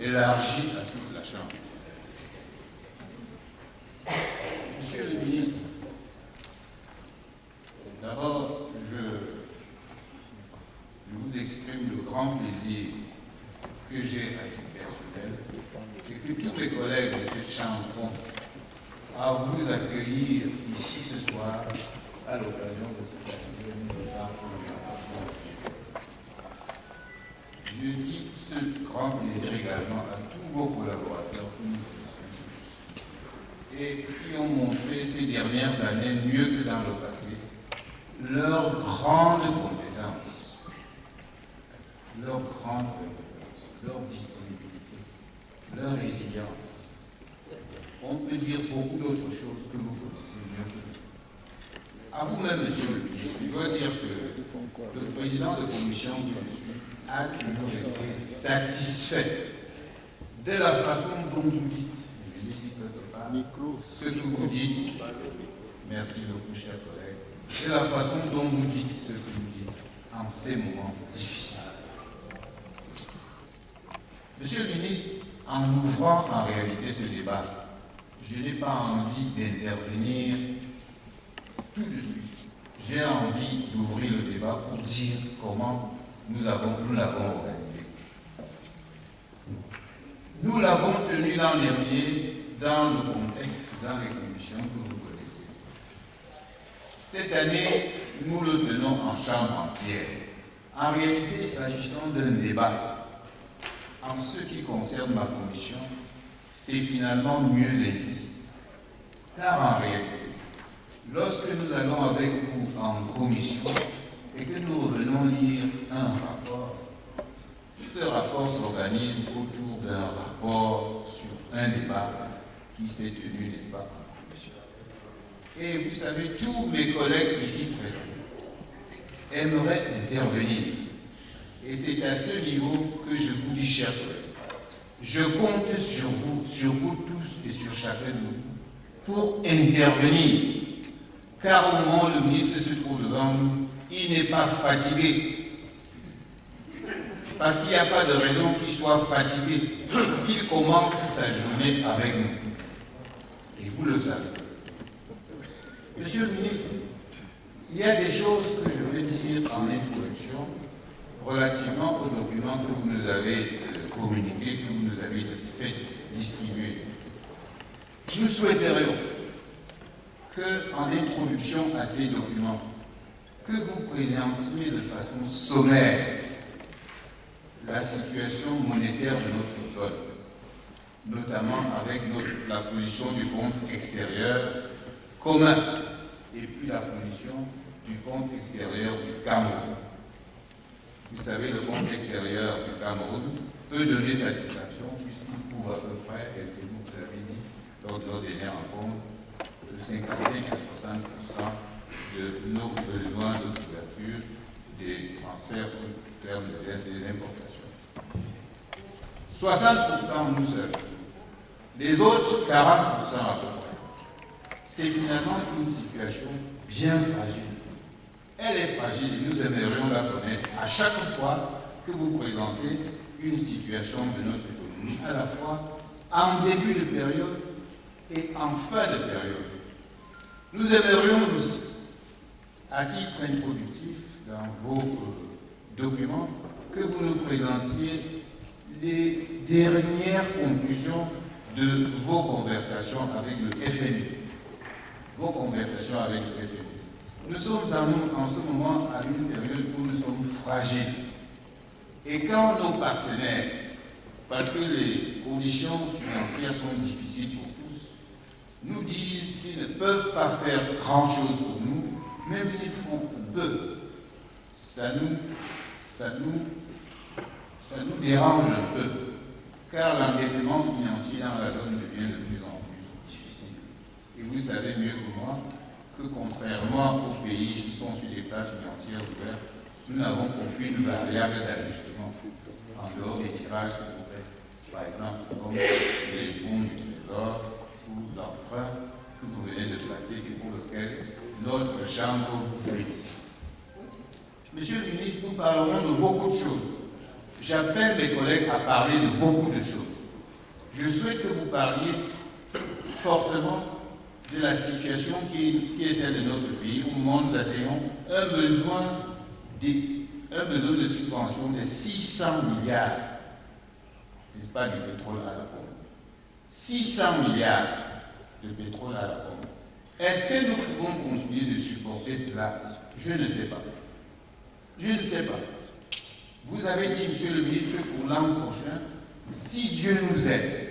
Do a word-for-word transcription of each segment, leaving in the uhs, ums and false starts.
élargie à toute la Chambre. Monsieur le ministre, d'abord, je, je vous exprime le grand plaisir que j'ai à titre personnel et que tous mes collègues de cette Chambre ont à vous accueillir ici ce soir à l'occasion de cette atelier militaire pour l'orientation. Je dis ce grand plaisir également à tous vos collaborateurs que nous connaissons et qui ont montré ces dernières années, mieux que dans le passé, leur grande compétence, leur grande compétence, leur disponibilité, leur résilience. On peut dire beaucoup d'autres choses que vous connaissez mieux que nous. À vous-même, monsieur le ministre, je dois dire que le président de commission que je suis a toujours été satisfait de la façon dont vous dites, je ne dis pas ce que vous dites, merci beaucoup, chers collègues, de la façon dont vous dites ce que vous dites en ces moments difficiles. Monsieur le ministre, en ouvrant en réalité ce débat, je n'ai pas envie d'intervenir tout de suite. J'ai envie d'ouvrir le débat pour dire comment nous avons, nous l'avons organisé. Nous l'avons tenu l'an dernier dans le contexte, dans les conditions que vous connaissez. Cette année, nous le tenons en chambre entière. En réalité, s'agissant d'un débat, en ce qui concerne ma commission, c'est finalement mieux ainsi. Car en réalité, lorsque nous allons avec vous en commission et que nous revenons lire un rapport, ce rapport s'organise autour d'un rapport sur un débat qui s'est tenu, n'est-ce pas, en commission. Et vous savez, tous mes collègues ici présents aimeraient intervenir. Et c'est à ce niveau que je vous dis, chers collègues, je compte sur vous, sur vous tous et sur chacun de nous, pour intervenir. Car au moment où le ministre se trouve devant nous, il n'est pas fatigué. Parce qu'il n'y a pas de raison qu'il soit fatigué. Il commence sa journée avec nous. Et vous le savez. Monsieur le ministre, il y a des choses que je veux dire en introduction relativement aux documents que vous nous avez communiqués, que vous nous avez fait distribuer. Nous souhaiterions qu'en introduction à ces documents, que vous présentiez de façon sommaire la situation monétaire de notre zone, notamment avec notre, la position du compte extérieur commun et puis la position du compte extérieur du Cameroun. Vous savez, le compte extérieur du Cameroun peut donner satisfaction puisqu'il couvre à peu près, et c'est vous qui l'avez dit lors de notre dernière rencontre, de cinquante-cinq à soixante pour cent de nos besoins de couverture des transferts au terme des importations. soixante pour cent nous seuls. Les autres, quarante pour cent à peu près. C'est finalement une situation bien fragile. Elle est fragile et nous aimerions la connaître à chaque fois que vous présentez une situation de notre économie, à la fois en début de période et en fin de période. Nous aimerions aussi, à titre introductif, dans vos euh, documents, que vous nous présentiez les dernières conclusions de vos conversations avec le F M I. Vos conversations avec le F M I. Nous sommes en, en ce moment à une période où nous sommes fragiles. Et quand nos partenaires, parce que les conditions financières sont difficiles pour tous, nous disent qu'ils ne peuvent pas faire grand-chose pour nous, même s'ils font peu, ça nous, ça nous, ça nous dérange un peu, car l'endettement financier dans la zone devient de plus en plus difficile. Et vous savez mieux que moi que contrairement aux pays qui sont sur des places financières ouvertes, nous n'avons aucune variable d'ajustement en dehors des tirages que vous faites, par exemple comme les bons du Trésor ou l'emprunt que vous venez de placer et pour lequel notre Chambre vous félicite. Monsieur le ministre, nous parlerons de beaucoup de choses. j'appelle mes collègues à parler de beaucoup de choses. Je souhaite que vous parliez fortement de la situation qui est, qui est celle de notre pays, au moment où nous atteignons un besoin de, un besoin de subvention de six cents milliards, n'est-ce pas, du pétrole à la pompe. six cents milliards de pétrole à la pompe. Est-ce que nous pouvons continuer de supporter cela? Je ne sais pas. Je ne sais pas. Vous avez dit, monsieur le ministre, que pour l'an prochain, si Dieu nous aide,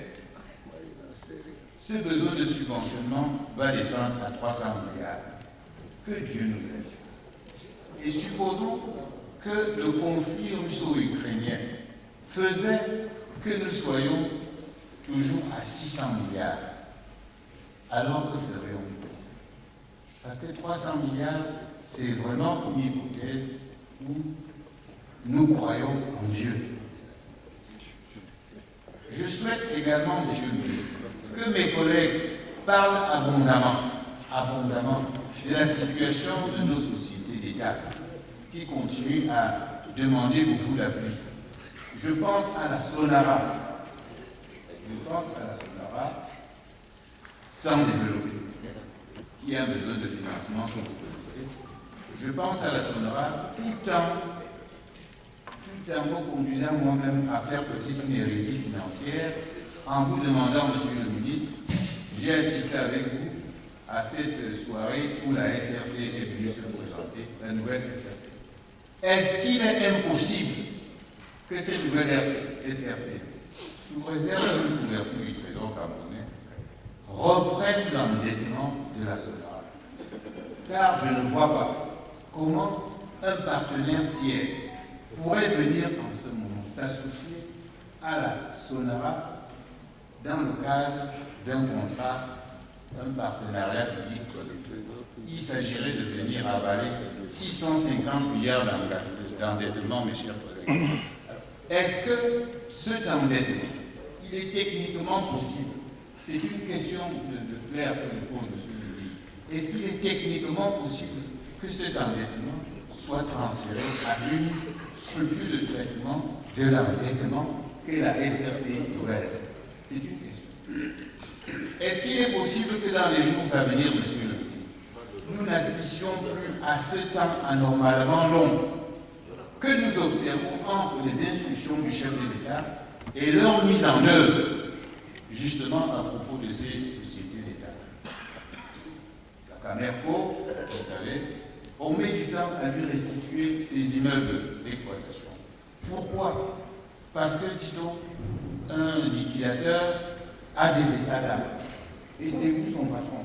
ce besoin de subventionnement va descendre à trois cents milliards. Que Dieu nous aide. Et supposons que le conflit russo-ukrainien faisait que nous soyons toujours à six cents milliards. Alors que ferions-nous? Parce que trois cents milliards, c'est vraiment une hypothèse où nous croyons en Dieu. Je souhaite également, monsieur le ministre, que mes collègues parlent abondamment, abondamment de la situation de nos sociétés d'État qui continuent à demander beaucoup d'appui. Je pense à la Sonara. Je pense à la Sonara sans développer, qui a besoin de financement, comme vous connaissez. Je pense à la Sonara tout en, tout en me conduisant moi-même à faire peut-être une hérésie financière en vous demandant, monsieur le ministre, j'ai assisté avec vous à cette soirée où la S R C est venue se présenter, la nouvelle S R C. Est-ce qu'il est impossible que cette nouvelle S R C, sous réserve d'une couverture du trésor camerounais, reprenne l'endettement de la Sonara? Car je ne vois pas comment un partenaire tiers pourrait venir en ce moment s'associer à la Sonara dans le cadre d'un contrat, un partenariat public. Il s'agirait de venir avaler six cent cinquante milliards d'endettement, mes chers collègues. Est-ce que cet endettement, il est techniquement possible? C'est une question de, de clair que je pose, monsieur le ministre. Est-ce qu'il est techniquement possible que cet endettement soit transféré à une structure de traitement de l'endettement que la S R C souveraine? C'est une question. Est-ce qu'il est possible que dans les jours à venir, monsieur le ministre, nous n'assistions plus à ce temps anormalement long que nous observons entre les instructions du chef de l'État et leur mise en œuvre, justement à propos de ces sociétés d'État? La Camerco, vous savez, on met du temps à lui restituer ses immeubles d'exploitation. Pourquoi? Parce que, dit-on, un liquidateur a des états d'âme. Et c'est vous son patron.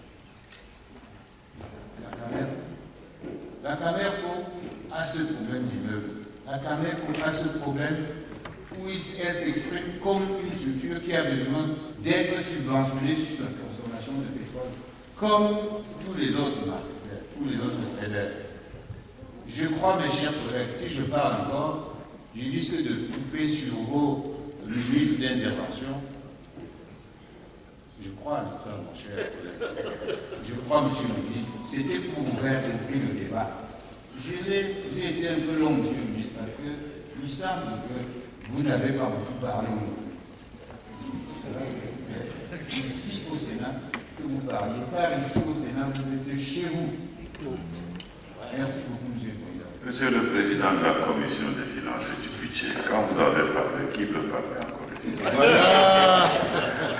La Camerco. La Camerco a ce problème d'immeuble. La Camerco a ce problème où elle s'exprime comme une structure qui a besoin d'être subventionnée sur sa consommation de pétrole, comme tous les autres marketeurs, tous les autres traders. Je crois, mes chers collègues, si je parle encore, je risque de couper sur vos minutes d'intervention. Je crois, n'est-ce pas, mon cher collègue? Je crois, monsieur le ministre, c'était pour ouvrir le débat. J'ai été un peu long, monsieur le ministre, parce que il semble que vous n'avez pas beaucoup parlé. Ici au Sénat, que vous parliez, car ici au Sénat, vous êtes chez vous. Merci beaucoup, monsieur le président. Monsieur le président de la commission des finances et du budget, quand vous avez parlé, qui peut parler encore? Voilà.